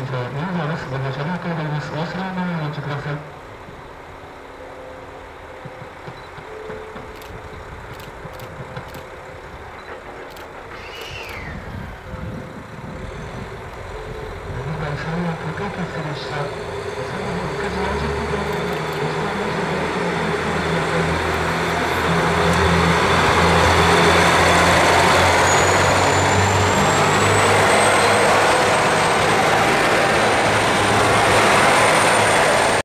場、4号です。ご乗車ありがとうございます。お忘れ物のないようにお待ちください。現在、3号高い決定でした。